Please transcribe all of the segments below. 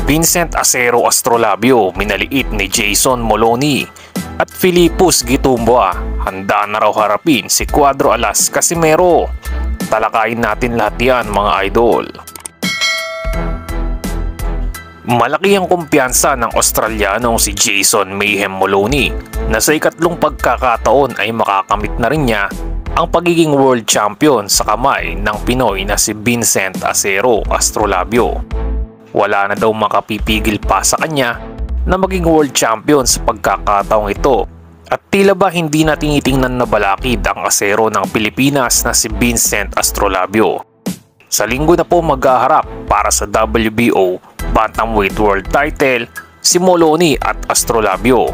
Vincent Acero Astrolabio minaliit ni Jason Moloney at Philippus Gitumbwa handa na raw harapin si Cuadro Alas Casimero. Talakayin natin lahat yan mga idol. Malaki ang kumpiyansa ng Australianong si Jason Mayhem Moloney na sa ikatlong pagkakataon ay makakamit na rin niya ang pagiging world champion sa kamay ng Pinoy na si Vincent Acero Astrolabio. Wala na daw makapipigil pa sa kanya na maging world champion sa pagkakataong ito at tila ba hindi na tinitingnan na balakid ang Acero ng Pilipinas na si Vincent Astrolabio. Sa linggo na po maghaharap para sa WBO Bantamweight World Title si Moloney at Astrolabio.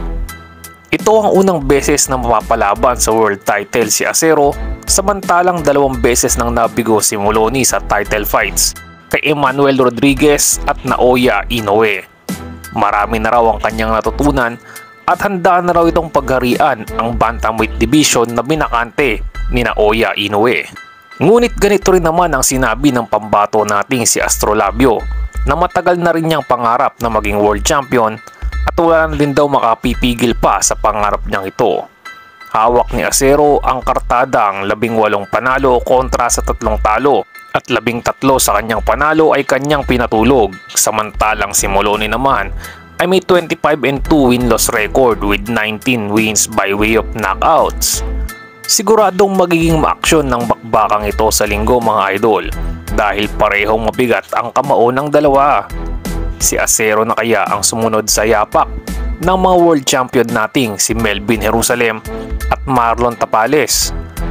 Ito ang unang beses na mapapalaban sa world title si Acero, samantalang 2 beses nang nabigo si Moloney sa title fights kay Emmanuel Rodriguez at Naoya Inoue. Marami na raw ang kanyang natutunan at handa na raw itong pagharian ang Bantamweight Division na binakante ni Naoya Inoue. Ngunit ganito rin naman ang sinabi ng pambato nating si Astrolabio na matagal na rin niyang pangarap na maging world champion at wala na din daw makapipigil pa sa pangarap niyang ito. Hawak ni Acero ang kartadang 18 panalo kontra sa 3 talo at 13 sa kanyang panalo ay kanyang pinatulog, samantalang si Moloney naman ay may 25-2 win-loss record with 19 wins by way of knockouts. Siguradong magiging maaksyon ng bakbakang ito sa linggo mga idol dahil parehong mabigat ang kamao ng dalawa. Si Acero na kaya ang sumunod sa yapak ng mga world champion nating si Melvin Jerusalem at Marlon Tapales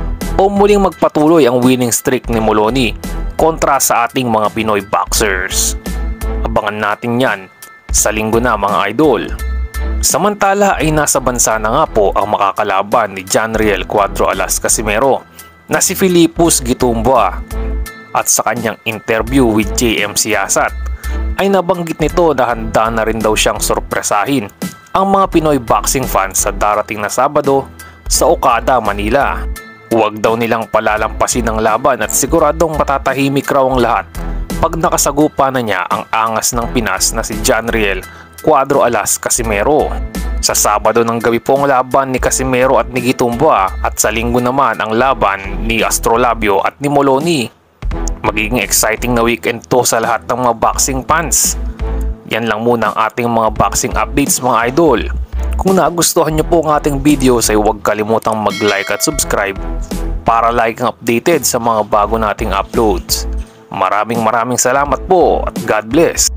o muling magpatuloy ang winning streak ni Moloney kontra sa ating mga Pinoy boxers? Abangan natin yan sa linggo na mga idol. Samantala ay nasa bansa na nga po ang makakalaban ni Janriel Cuadro Alas Casimero na si Philippus Gitumbwa at sa kanyang interview with JM Siasat ay nabanggit nito na handa na rin daw siyang sorpresahin ang mga Pinoy boxing fans sa darating na Sabado sa Okada, Manila. Huwag daw nilang palalampasin ang laban at siguradong matatahimik raw ang lahat pag nakasagupa na niya ang angas ng Pinas na si Janriel Cuadro Alas Casimero. Sa Sabado ng gabi po ang laban ni Casimero at ni Gitumbwa at sa linggo naman ang laban ni Astrolabio at ni Moloney. Magiging exciting na weekend to sa lahat ng mga boxing fans. Yan lang muna ang ating mga boxing updates mga idol. Kung nagustuhan nyo po ang ating video ay huwag kalimutang mag-like at subscribe para like ang updated sa mga bago nating uploads. Maraming salamat po at God bless!